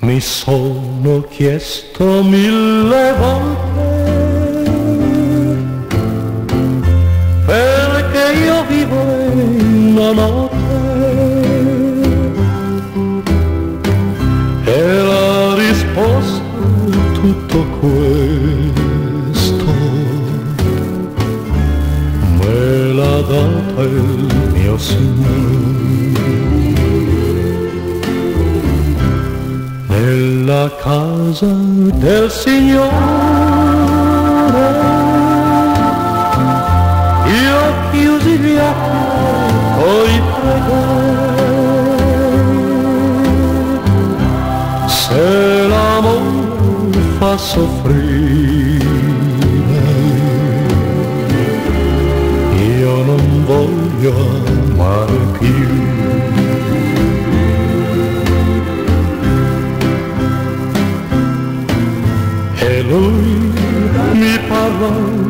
Mi sono chiesto 1000 volte perché io vivo in una notte, e la risposta è tutto questo me l'ha data il mio Signore. Nella casa del Signore io chiusi gli occhi, poi pregai. Se l'amore fa soffrire, io non voglio amare più. E lui mi parlò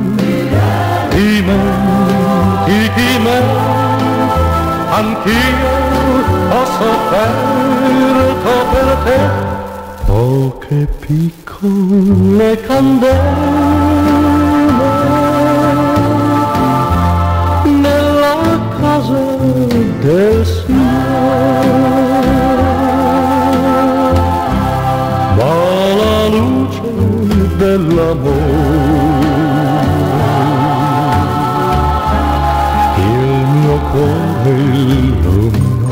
dimentichi me, anch'io ho sofferto per te. Poche piccole candele nella casa del Signore, ma la luce dell'amore il mio cuore illuminò.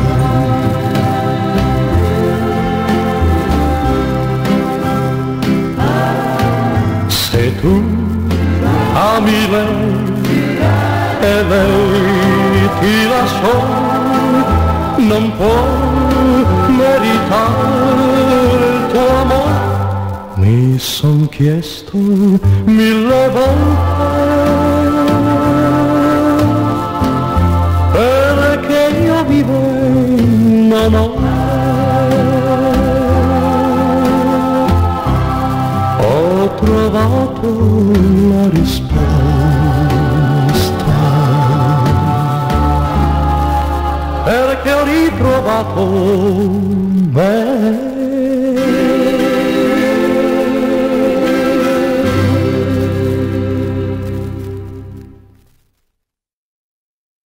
Se tu ami lei e lei ti lasciò, non può meritare il tuo amore. Mi son chiesto 1000 volte perché io vivo in una notte, ho trovato la risposta perché ho ritrovato